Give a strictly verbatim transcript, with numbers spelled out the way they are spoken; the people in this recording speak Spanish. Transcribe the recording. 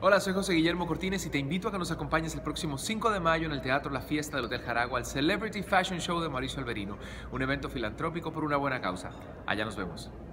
Hola, soy José Guillermo Cortines y te invito a que nos acompañes el próximo cinco de mayo en el Teatro La Fiesta del Hotel Jaragua al Celebrity Fashion Show de Mauricio Alberino, un evento filantrópico por una buena causa. Allá nos vemos.